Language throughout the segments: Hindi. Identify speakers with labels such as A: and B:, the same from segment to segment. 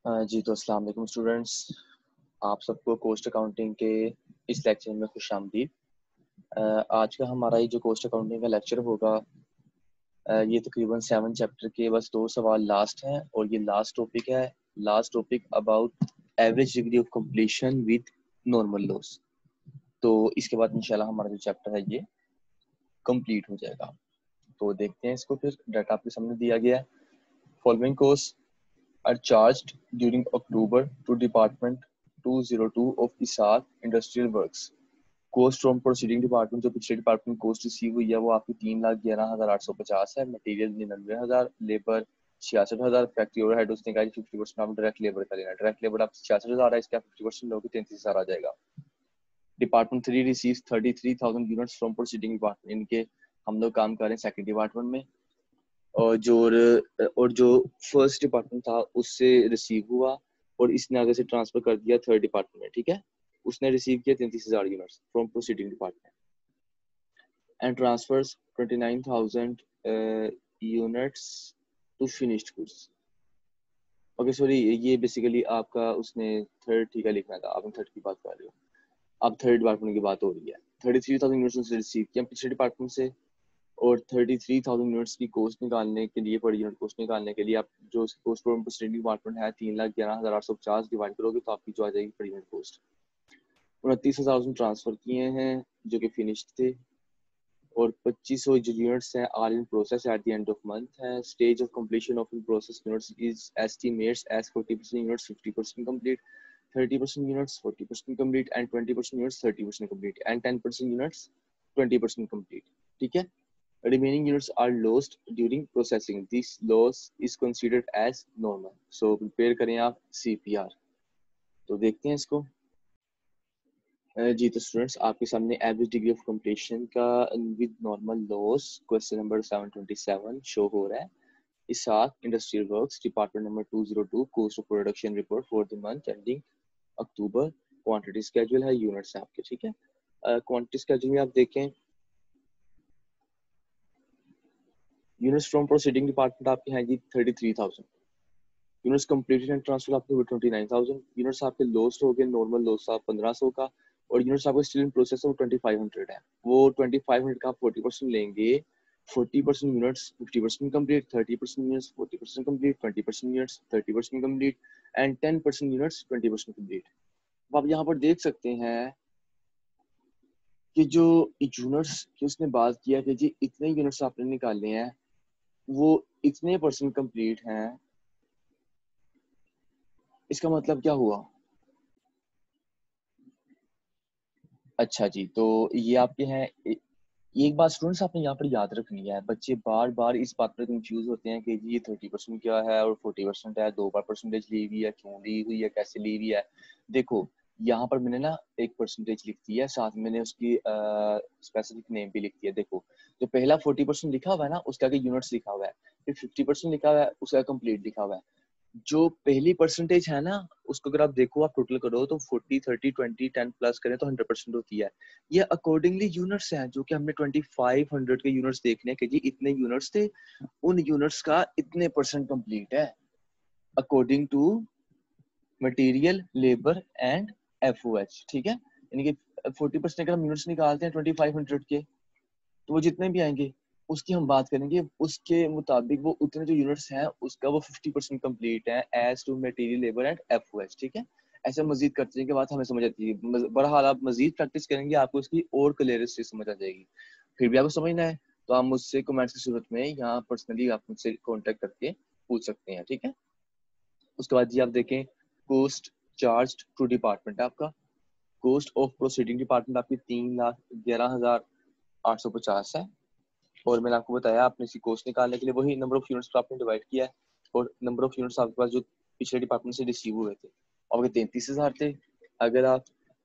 A: जी तो अस्सलाम वालेकुम स्टूडेंट्स, आप सबको कोस्ट अकाउंटिंग के इस लेक्चर में खुशामदीद। आज का हमारा ये जो कोस्ट अकाउंटिंग का लेक्चर होगा, ये तकरीबन 7 चैप्टर के बस 2 सवाल लास्ट हैं और ये लास्ट टॉपिक है। Last topic about average degree of completion with normal loss. तो इसके बाद इंशाल्लाह हमारा जो चैप्टर है ये कंप्लीट हो जाएगा। तो देखते हैं इसको। फिर डाटा आपके सामने दिया गया है। Following course are charged during October to Department 202 of ISAC Industrial Works. Cost from proceeding department, जो पिछले डिपार्टमेंट कोस्ट रिसीव हुई है वो आपकी 3,11,850 है। मटेरियल 99,000, लेबर 66,000, फैक्ट्री ओवरहेड उसने कहा 50% आप डायरेक्ट लेबर का लेना। डायरेक्ट लेबर आप 66,000 है, इसका 50% लोगे 33,000 आ जाएगा। Department 3 receives 33,000 units from proceeding department. इनके हम लोग काम कर रहे हैं सेकंड डिपार्टमेंट में, और जो फर्स्ट डिपार्टमेंट था उससे रिसीव हुआ और इसने आगे से ट्रांसफर कर दिया थर्ड डिपार्टमेंट में। ठीक है, उसने रिसीव किया 33,000 units from proceeding department and transfers 29,000 units to finished goods. Okay sorry, ये बेसिकली आपका उसने थर्ड ठीक है लिखना था, आपने थर्ड की बात कर रहे हो। अब थर्ड डिपार्टमेंट की बात हो रही है। 33,000 यूनिट्स उसने रिसीव किया पिछले डिपार्टमेंट से, और 33,000 यूनिट्स की कोस्ट निकालने के लिए, पर यूनिट कोस्ट निकालने के लिए आप जो कोस्ट फ्रॉम प्रोसीडिंग डिपार्टमेंट है 3,11,850 डिवाइड करोगे तो आपकी जो आ जाएगी पर यूनिट कोस्ट। 29,000 ट्रांसफर किए हैं जो कि फिनिश्ड थे, और 2,500 जो यूनिट्स हैं are in process at the end of month है। Stage of completion of in process units is estimates as 40% units 50% complete, 30% units 40% complete, and 20% units 30% complete, and 10% units 20% complete. ठीक है, remaining units are lost during processing. This loss is considered as normal. So prepare करें आप CPR। तो देखते हैं इसको। जी तो स्टूडेंट्स, आपके सामने एवरेज डिग्री ऑफ कंप्लीशन का with normal loss question number 727 show हो रहा है। Isaac industrial works, department number 202, cost of production report for the month ending October. Quantity schedule है, यूनिट्स है आपके। ठीक है, क्वांटिटी स्केड्यूल में आप देखें, यूनिट्स फ्रॉम प्रोसीडिंग डिपार्टमेंट आपके हैं जी 33,000, यूनिट्स कंप्लीटेड एंड ट्रांसफर आपके हुए 29,000, यूनिट्स आपके लॉस्ट हो गए, नॉर्मल लॉस आप 1,500 का, और यूनिट्स आपके स्टिल इन प्रोसेस है वो 2,500 है। वो 2,500 का आप 40% लेंगे। 40% units 50% complete, 30% units 40% complete, 20% units 30% complete, and 10% units 20% complete. आप यहाँ पर देख सकते हैं कि जो यूनिट्स की उसने बात किया कि जी इतने यूनिट्स आपने निकाले हैं वो इतने % कंप्लीट हैं। इसका मतलब क्या हुआ? अच्छा जी, तो ये आपके हैं। एक बात स्टूडेंट्स आपने यहाँ पर याद रखनी है, बच्चे बार बार इस बात पर कंफ्यूज होते हैं कि जी ये 30% क्या है और 40% है, 2 बार परसेंटेज ली हुई है, क्यों ली हुई है, कैसे ली हुई है। देखो यहाँ पर मैंने ना एक परसेंटेज लिख दी है, साथ में मैंने उसकी स्पेसिफिक नेम भी लिख दिया। देखो जो पहला 40% लिखा हुआ है ना उसका आगे यूनिट्स लिखा हुआ है, फिर 50% लिखा हुआ है उसका कंप्लीट लिखा हुआ है। जो पहली परसेंटेज है ना उसको अगर आप देखो, आप टोटल करो तो 40 30 20 10 प्लस करें तो 100% होती है। ये अकॉर्डिंगली यूनिट्स हैं जो कि हमने 2500 के यूनिट्स देखने कि जी इतने यूनिट्स थे, उन यूनिट्स का इतने % कंप्लीट है according to material, labour and FOH। ठीक है, यानी कि 40% अगर हम यूनिट्स निकालते हैं 2500 के तो वो जितने भी आएंगे उसकी हम बात करेंगे, उसके मुताबिक वो उतने जो यूनिट्स हैं उसका वो 50% कंप्लीट है as to material, labour and FOH। ठीक है, ऐसे मजीद करते हैं के बाद हमें समझ आती है। बहरहाल आप मजीद प्रैक्टिस करेंगे आपको उसकी और क्लियरिटी समझ आ जाएगी। फिर भी आपको समझना है तो आप मुझसे कमेंट्स की सूरत में यहाँ पर्सनली आप मुझसे कॉन्टेक्ट करके पूछ सकते हैं। ठीक है, उसके बाद जी आप देखें, कोस्ट चार्ज टू डिपार्टमेंट आपका, कोस्ट ऑफ प्रोसीडिंग डिपार्टमेंट आपकी 3,11,850 है। और मैंने आपको बताया आपने इसी कोस्ट निकालने के लिए वही नंबर ऑफ यूनिट्स पर आपने डिवाइड किया है, और नंबर ऑफ यूनिट्स आपके पास जो पिछले डिपार्टमेंट से रिसीव हुए थे आपके 33,000 थे। अगर आप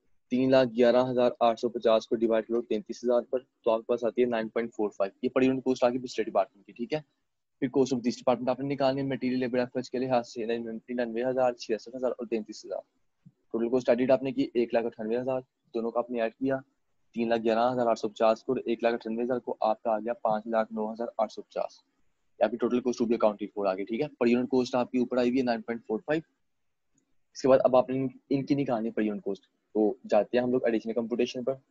A: 3,11,850 को डिवाइड करो 33,000 पर तो आपके पास आती है 9.45। ये पर यूनिट कोस्ट आ गई पिछले डिपार्टमेंट की। ठीक है, फिर कोस्ट ऑफ दिस डिपार्टमेंट आपने निकालनी है मटेरियल, लेबर, एफएच के लिहाज से 99,000, 66,000 और 33,000। टोटल कोस्ट एडिट आपने की 1,98,000, दोनों का आपने ऐड किया 3,11,850 को, 1,98,000 को आपका आ गया 5,09,850। आपकी total cost to be accounted for आ गई। ठीक है, पर यूनिट कोस्ट आपकी ऊपर आई हुई है 9.45, इसके बाद अब आपने इनकी निकालनी पर यूनिट कॉस्ट। तो जाते हैं हम लोग एडिशनल कंप्यूटेशन पर।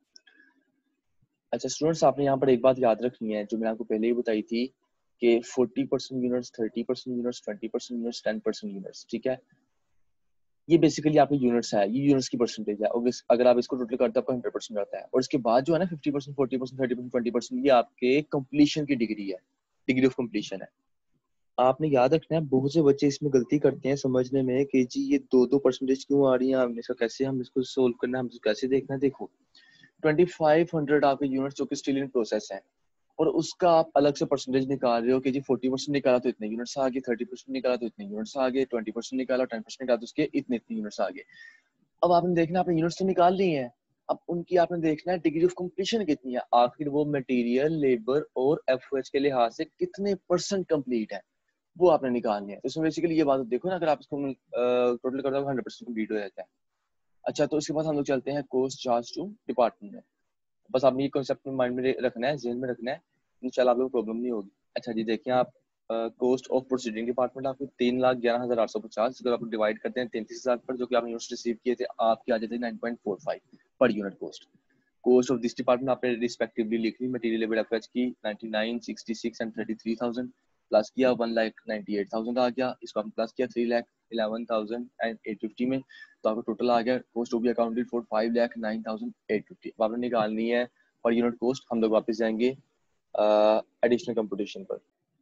A: अच्छा स्टूडेंट्स, आपने यहाँ पर एक बात याद रखनी है जो मैंने आपको पहले ही बताई थी कि 40% यूनिट्स, 30% यूनिट्स, 20% यूनिट्स, 10% यूनिट्स, ठीक है। ये बेसिकली आपके यूनिट्स है, ये यूनिट्स की परसेंटेज है, और अगर आप इसको टोटल करते हैं आपका 100% आता है। और इसके बाद जो है ना 50%, 40%, 30%, 20%, ये आपके कंप्लीशन की डिग्री है, डिग्री ऑफ कंप्लीशन है। आपने याद रखना है, बहुत से बच्चे इसमें गलती करते हैं समझने में कि जी ये 2-2% क्यों आ रही है, हम इसका कैसे, हम इसको सोल्व करना है, हम इसको कैसे देखना है। देखो 2500 आपके यूनिट्स जो कि स्टिल इन प्रोसेस है, और उसका आप अलग से परसेंटेज निकाल रहे हो कि जी 40% निकाला तो इतने यूनिट्स आ गए, 30% निकाला तो इतने यूनिट्स आ गए, 20% निकाला, 10% निकाला तो उसके इतने इतने यूनिट्स आ गए। अब आपने देखना, आपने यूनिट्स तो निकाल ली हैं, अब उनकी आपने देखना है डिग्री ऑफ कंप्लीशन कितनी है, आखिर वो मटेरियल, लेबर और एफओएच के लिहाज से कितने परसेंट कंप्लीट है, वो आपने निकालनी है। तो इसमें बेसिकली ये बात देखो ना, अगर आप इसको टोटल करते हो 100% कंप्लीट हो जाता है। अच्छा, तो इसके बाद हम लोग चलते हैं कोस्ट चार्ज टू डिपार्टमेंट में। बस आपने ये कॉन्सेप्ट माइंड में रखना है, जेहन में रखना है, इंशाल्लाह आप लोग प्रॉब्लम नहीं होगी। अच्छा जी, देखिए आप कोस्ट ऑफ प्रोसीडिंग डिपार्टमेंट आपको 3,11,850, अगर आप डिवाइड करते हैं 33,000 पर, जो कि आपने यूनिट्स रिसीव किए थे, आपके आ जाते हैं 9.45 per unit cost. Cost of this department आपने रिस्पेक्टिवली लिख ली, मटेरियल लेबर एफएच की 99, 66 एंड 33,000, प्लस किया 1,98,000 आ गया, इसको आपने प्लस किया 3,11,850 में, तो आपका टोटल आ गया cost to be accounted for 5,09,850। अब आपने निकालनी है पर यूनिट कॉस्ट। हम लोग वापस जाएंगे एडिशनल कंप्यूटेशन पर।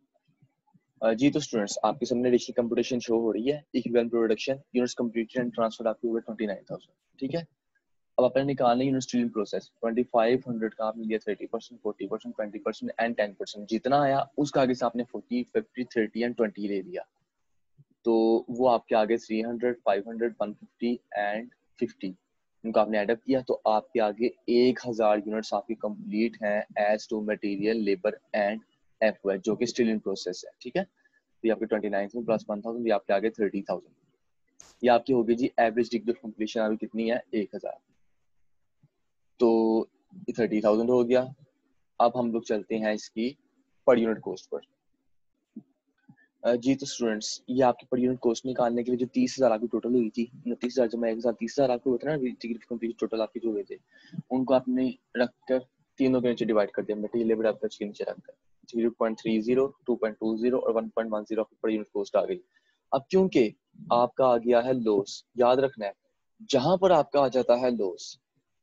A: जी तो स्टूडेंट्स, आपके सामने एडिशनल कंप्यूटेशन शो हो रही है, equivalent production units completed and transferred आपके हुए 29,000, ठीक है। अब आपने निकालना यूनिट स्टील प्रोसेस 2500 का आपने लिया 30%, 40%, 20% एंड 10%, जितना आया उसका आगे से आपने 40, 50, 30 एंड 20 ले लिया, तो वो आपके आगे 300, 500, 150 एंड 50, इनको आपने एडअप किया, तो आपके आगे 1000 यूनिट्स आपकी कंप्लीट हैं as to material, labour and FOH, जो कि स्टिल इन प्रोसेस है, ठीक है। तो ये आपके 29,000 प्लस 1,000, ये आपके आगे 30,000, ये आपकी होगी जी एवरेज डिग्री ऑफ कंप्लीशन अभी कितनी है, 1000। तो ये 30,000 हो गया। अब हम लोग चलते हैं इसकी पर यूनिट कॉस्ट पर। जी तो स्टूडेंट्स, ये आपकी पर यूनिट कॉस्ट निकालने के लिए जो 30,000 आपकी टोटल हुई थी, 29,000 जमा 1,000, 30,000 आपको होता है ना डिग्री ऑफ कंप्लीशन टोटल आपके जो हुए थे, उनको आपने रखकर तीनों के नीचे डिवाइड कर दिया, मटेरियल लेबर एफएच के नीचे रखकर 0.30, 2.20 और 1.10 पर यूनिट कॉस्ट आ गई। अब क्योंकि आपका आ गया है लॉस, याद रखना है जहां पर आपका आ जाता है लॉस,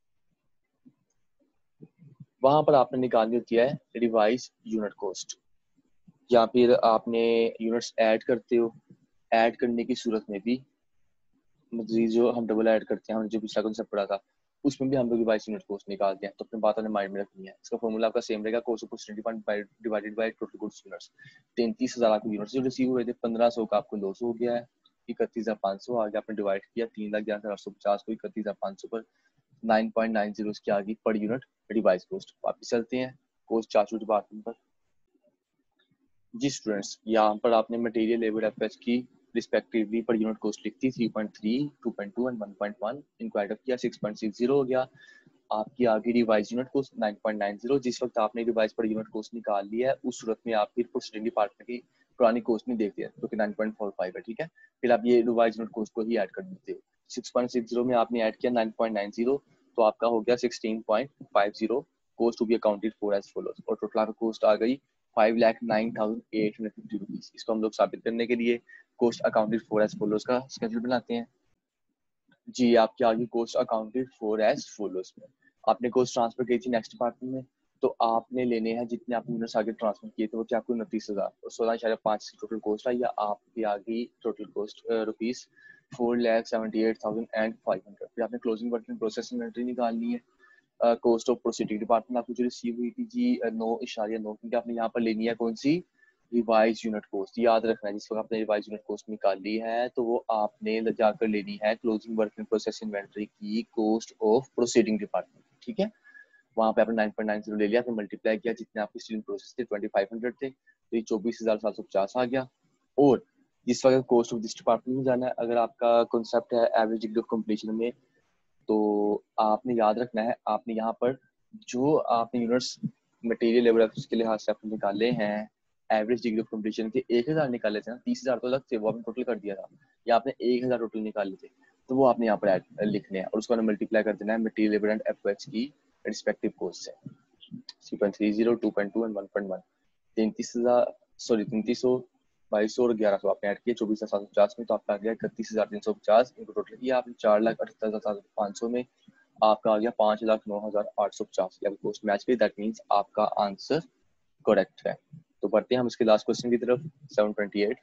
A: वहां पर आपने निकालनी होती है रिवाइज यूनिट कॉस्ट, या फिर आपने यूनिट्स ऐड करते हो, ऐड करने की सूरत में भी, मतलब जो हम डबल ऐड करते हैं, हमने जो पिछला कॉन्सेप्ट पढ़ा था उसमें भी हम लोग रिवाइज यूनिट कॉस्ट निकालते हैं, तो अपनी बात हमें माइंड में रखनी है। इसका फॉर्मूला आपका सेम रहेगा, cost of production divided by total goods units. 33,000 आपको यूनिट्स जो रिसीव हुए थे, 1,500 का आपको लॉस हो गया है, 31,500 आ गया, आपने डिवाइड किया 3,11,850 को 31,500 पर, 9.90 इसकी आ गई पर यूनिट रिवाइज कॉस्ट। वापस चलते हैं कोस्ट चार्ज डिपार्टमेंट पर। जी स्टूडेंट्स, यहाँ पर आपने मटेरियल, लेबर, एफएच की रिस्पेक्टिवली पर यूनिट कॉस्ट लिखती 3.3, 2.2 एंड 1.1, इनको एड अप किया 6.60 हो गया। आपकी आगे रिवाइज यूनिट कॉस्ट 9.90। जिस वक्त आपने रिवाइज पर यूनिट कॉस्ट निकाल लिया है, उस सूरत में आप फिर प्रोसीडिंग डिपार्टमेंट की पुरानी कॉस्ट नहीं देखते हैं, जो कि 9.45 है, ठीक है। फिर आप ये रिवाइज यूनिट कॉस्ट को ही ऐड कर देते हो। 6.60 में आपने ऐड किया 9.90, तो आपका हो गया 16.50 cost to be accounted for as follows, और टोटल आपकी कॉस्ट आ गई 5,09,850 रुपीज। इसको हम लोग साबित करने के लिए cost accounted for as follows का स्केड्यूल बनाते हैं। जी, आपकी आगे cost accounted for as follows में आपने कॉस्ट ट्रांसफर की थी नेक्स्ट डिपार्टमेंट में, तो आपने लेने हैं जितने आपने यूनिट्स आगे ट्रांसफर किए थे, वो क्या आपको 29,000 और 16.5 टोटल कॉस्ट आई, या आपकी आ गई टोटल कॉस्ट रुपीज 4,78,500। फिर आपने क्लोजिंग वर्किंग प्रोसेस इन्वेंटरी निकालनी है। कॉस्ट ऑफ प्रोसीडिंग डिपार्टमेंट आपको जो रिसीव हुई थी जी 9.9, क्योंकि आपने यहाँ पर लेनी है कौन सी, रिवाइज यूनिट कॉस्ट। याद रखना है जिस वक्त आपने रिवाइज यूनिट कॉस्ट निकाल ली है, तो वो आपने जाकर लेनी है closing work in process inventory की कॉस्ट ऑफ प्रोसीडिंग डिपार्टमेंट, ठीक है। वहां पे आपने 9.90 ले लिया, फिर मल्टीप्लाई किया, जितने आपके स्टील प्रोसेस थे 2500 थे, तो ये 24,750 आ गया। और जिस वक्त कॉस्ट ऑफ दिस डिपार्टमेंट में जाना है, अगर आपका कॉन्सेप्ट है एवरेज डिग्री ऑफ कंप्लीशन में, तो आपने याद रखना है, आपने यहाँ पर जो आपने यूनिट्स मटेरियल लेबर के लिहाज से आपने निकाले हैं एवरेज डिग्री ऑफ कंप्लीशन के 1000 निकाले थे ना, 30,000 तो अलग थे, वो आपने टोटल कर दिया था, या आपने 1000 टोटल निकाले थे, तो वो आपने यहाँ पर लिखने हैं और उसको मल्टीप्लाई कर देना है मटेरियल लेबर एंड एफओएच की रिस्पेक्टिव कॉस्ट से। 3.30, 2.2 एंड 1.1, 33,000 सॉरी 3300, 2200 और 1100 आपने ऐड किया 24,750 में, तो आपका आ गया 31,350 इनको टोटल किया आपने 4,78,500 में, आपका आ गया 5,09,850 की आपकी कॉस्ट मैच की। दैट मीन्स आपका आंसर करेक्ट है। तो बढ़ते हैं हम इसके लास्ट क्वेश्चन की तरफ, 728।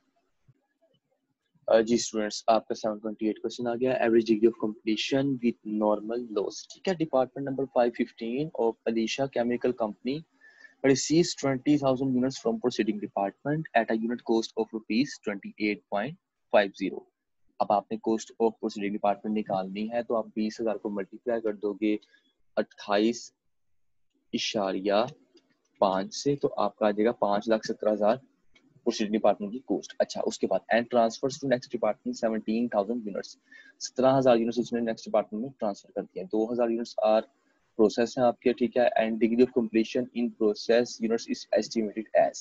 A: जी स्टूडेंट्स, आपका 728 क्वेश्चन आ गया, average degree of completion with normal loss. ठीक है, department number 515 of Alisha chemical company receives 20,000 units from proceeding department at a unit cost of rupees 28.50। अब आपने cost of proceeding department निकालनी है, तो आप 20,000 को मल्टीप्लाई कर दोगे 28.5 से, तो आपका आ जाएगा 5,17,000 proceeding department की cost। अच्छा, उसके बाद and transfers to next department 17,000 units, 17,000 units उसने next department में transfer कर दिया। 2,000 units are प्रोसेस है आपके, ठीक है, and degree of completion in process units is estimated as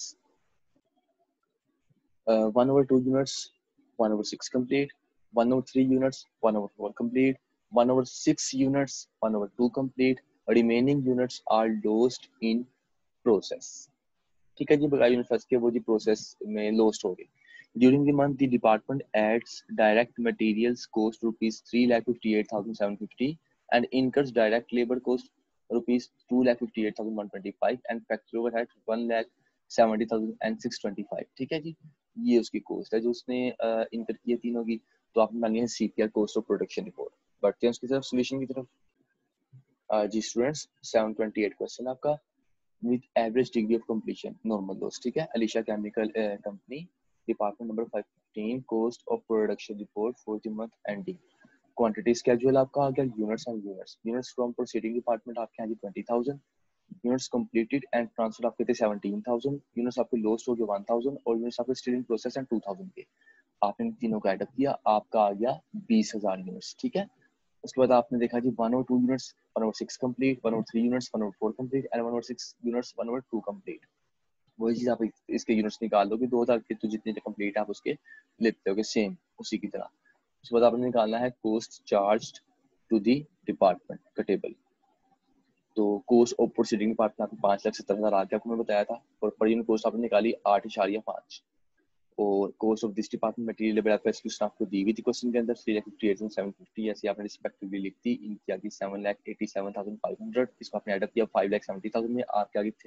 A: 1/2 units, 1/6 complete, 1/3 units, 1/4 complete, 1/6 units, 1/2 complete, remaining units are lost in process. ठीक है जी, बकाया यूनिट फंस के वो जी प्रोसेस में लॉस्ट हो गए। During the month the department adds direct materials cost rupees 3,58,750 and incurs direct labor cost rupees 2,58,125 and factory overhead 1,70,625। ठीक है जी, ये उसकी कॉस्ट है जो उसने इनकर की है तीनों की। तो आपने मानी है CPR cost of production report. बढ़ते हैं उसकी तरफ, सोल्यूशन की तरफ। जी स्टूडेंट्स, 728 क्वेश्चन आपका, with average degree of completion normal loss। ठीक है, Alisha chemical company, department number 515, cost of production report for the month ending। Quantity schedule आपका आ गया, units and units from proceeding department आपके यहाँ 20,000, यूनिट्स कंप्लीटेड एंड ट्रांसफर आपके थे 17,000, यूनिट्स आपके लॉस्ट हो गए 1,000 और यूनिट्स आपके स्टिल इन प्रोसेस एंड 2,000 के। आपने तीनों का एडअप किया, आपका आ गया 20,000 यूनिट्स। ठीक है, उसके बाद आपने देखा जी 1/2 units, 1/6 complete, 1/3 units, 1/4 complete and 1/6 units, 1/2 complete. वही चीज आप इसके यूनिट्स निकाल दोगे 2,000 के, तो जितने कंप्लीट आप उसके लेते होगे सेम उसी की तरह। उसके बाद आपने निकालना है cost charged to the department का टेबल। तो कोस्ट ऑफ प्रोसीडिंग डिपार्टमेंट आपको 5,70,000 आ गया, आपको मैं बताया था, और पर यूनिट कोस्ट आपने निकाली 8.5, और cost of this department material labour FH की आपको दी हुई थी क्वेश्चन के अंदर 3,58,750, ऐसे आपने रिस्पेक्टिवली लिख दी। इनकी आ गई 7,87,500, इसको आपने ऐड किया 5,70,000 में, आपके आ गई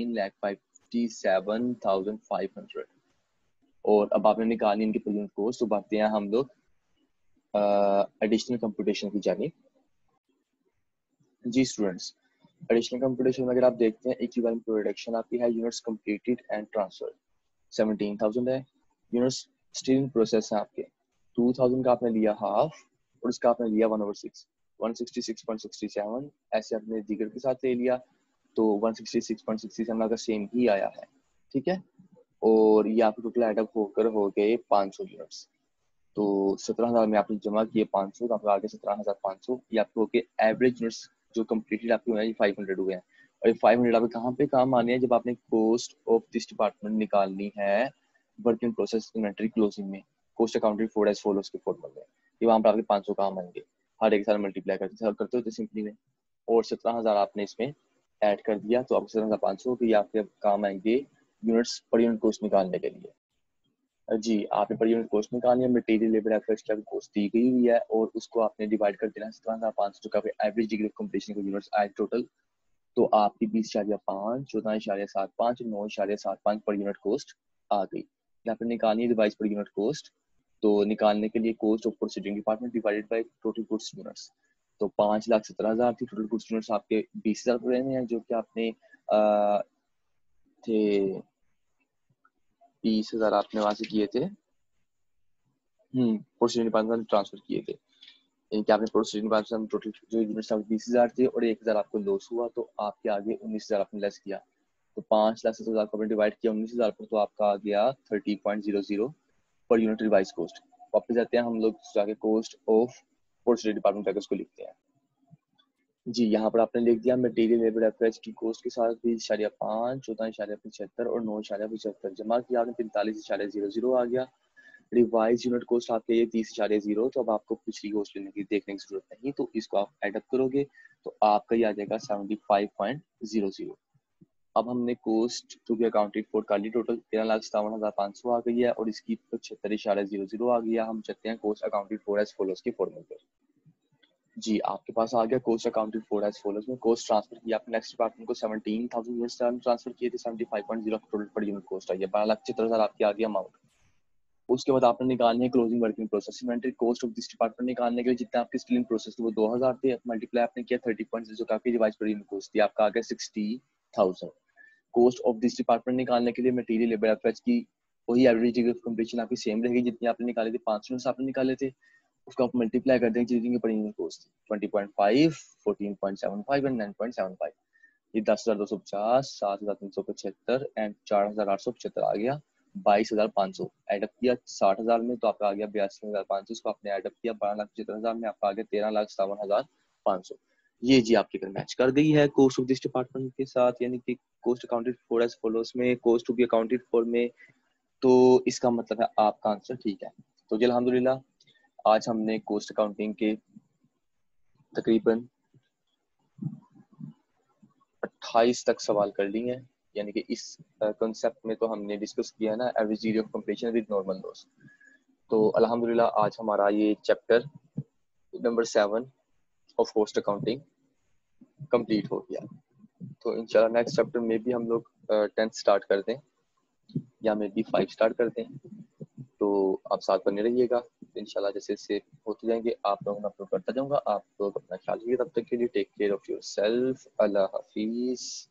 A: 13,57,500। और अब आपने निकाली इनकी पर यूनिट कोस्ट। तो बढ़ते हैं हम लोग एडिशनल कंप्यूटेशन की जानिब। जी स्टूडेंट्स, एडिशनल कंप्यूटेशन में अगर आप देखते हैं, इक्विवेलेंट प्रोडक्शन आपकी है यूनिट्स कंप्लीटेड एंड ट्रांसफर 17,000 है, यूनिट्स स्टिल इन प्रोसेस है आपके 2,000 का आपने लिया हाफ, और इसका आपने लिया 1/6 166.67, ऐसे आपने दिगर के साथ ले लिया, तो 166.67 का सेम ही आया है। ठीक है, और ये आपके टोटल एडअप होकर हो गए 500 यूनिट्स। तो 17,000 में आपने जमा किए 500, तो आपका आगे 17,500, ये आपको के एवरेज यूनिट्स जो कंप्लीटेड आपके हुए हैं 500 हुए हैं। और ये 500 आपके कहाँ पे काम आने हैं, जब आपने कॉस्ट ऑफ दिस डिपार्टमेंट निकालनी है work in process inventory closing में, cost accounted for as follows के फॉर्मूले में, ये वहाँ पर आपके 500 काम आएंगे, हर एक साल मल्टीप्लाई करते होते सिंपली में, और 17,000 आपने इसमें ऐड कर दिया, तो आपको 17,500 की आपके काम आएंगे यूनिट्स पर यूनिट कॉस्ट निकालने के लिए। जी, आपने पर यूनिट कॉस्ट निकालनी है, मटेरियल लेबर एफएच की कॉस्ट दी गई हुई है, और उसको आपने डिवाइड कर देना है 17,500 का एवरेज डिग्री ऑफ कंप्लीशन के यूनिट्स आए टोटल, तो आपकी 20.5, 14.75, 9.75 पर यूनिट कॉस्ट आ गई। आपने निकालनी है रिवाइज पर यूनिट कॉस्ट, तो निकालने के लिए cost of proceeding department divided by total goods units, तो 5,17,000 थी टोटल गुड्स यूनिट्स आपके 20,000 पड़े हैं, जो कि आपने थे 20,000 आपने वहां से किए थे, प्रोसीडिंग डिपार्टमेंट ट्रांसफर किए थे, इनके आपने प्रोसीडिंग डिपार्टमेंट टोटल जो यूनिट्स आपके 20,000 थे, और 1,000 आपको लॉस हुआ, तो आपके आगे 19,000 आपने लेस किया, तो 5,70,000 को आपने डिवाइड किया 19,000 पर, तो आपका आ गया 30.00 पर यूनिट रिवाइज कॉस्ट। वापस जाते हैं हम लोग जाके कॉस्ट ऑफ प्रोसीडिंग डिपार्टमेंट जाके उसको लिखते हैं। जी, यहाँ पर आपने लिख दिया मटेरियल लेबर एवरेज की कॉस्ट के साथ 20.5, 14.75 और 9.75 जमा किया आपने 45.00 आ गया। रिवाइज यूनिट कॉस्ट आपके ये 30.0, तो अब आपको पिछली कॉस्ट लेने की देखने की जरूरत नहीं, तो इसको आप एडअप करोगे तो आपका ये आ जाएगा 75.00। अब हमने cost to be accounted for कर ली, टोटल 13,57,500 आ गई है और इसकी 75.00 आ गया। हम चलते हैं cost accounted for as follows की फॉर्मूले पर। जी, आपके पास आ गया cost accounted for as follows में। कॉस्ट ट्रांसफर किया आपने नेक्स्ट डिपार्टमेंट को 17,000 यूएस डॉलर ट्रांसफर किए थे। 75.0 टोटल पर यूनिट कॉस्ट आई है। 12,70,000 आपकी आ गई अमाउंट। उसके बाद आपने निकालनी है closing working process inventory cost of this department. निकालने के लिए जितने आपके स्टिल इन प्रोसेस थे वो 2,000 थे, मल्टीप्लाई आपने किया 30.0 जो काफी रिवाइज पर यूनिट कॉस्ट थी, आपका आ गया 60,000। कॉस्ट ऑफ दिस डिपार्टमेंट निकालने के लिए मटेरियल लेबर एवरेज की वही एवरेज डिग्री ऑफ कंप्लीशन आपकी सेम रहेगी, जितनी आपने निकाले थे 5 यूनिट्स आपने निकाले थे, उसको आप मल्टीप्लाई कर देंगे चीजिंग पर यूनिट कॉस्ट 20.5, 14.75 एंड 9.75। ये 10,250, 7,375 एंड 4,875 आ गया 22,500। एडअप किया 60,000 में तो आपका आ गया 82,500। इसको आपने एडअप किया 12,75,000 में, आपका आ गया 13,57,500। ये जी आपकी फिर मैच कर गई है कॉस्ट ऑफ दिस डिपार्टमेंट के साथ, यानी कि cost accounted for as follows में, cost to be accounted for में। तो इसका मतलब है आपका आंसर ठीक है। तो जी अल्हम्दुलिल्लाह आज हमने कॉस्ट अकाउंटिंग के तकरीबन 28 तक सवाल कर लिए हैं, यानी कि इस कॉन्सेप्ट में तो हमने डिस्कस किया ना average degree of completion with normal loss. तो अल्हम्दुलिल्लाह आज हमारा ये chapter number 7 of cost accounting complete हो गया। तो इंशाल्लाह नेक्स्ट चैप्टर में भी हम लोग 10th स्टार्ट कर दें या मे बी 5 स्टार्ट कर दें, तो आप साथ बने रहिएगा। इंशाल्लाह जैसे जैसे होते जाएंगे आप लोगों में अपलोड करता जाऊंगा। आप लोग अपना ख्याल रखिए, तब तक के लिए take care of yourself. अल्लाह हाफिज।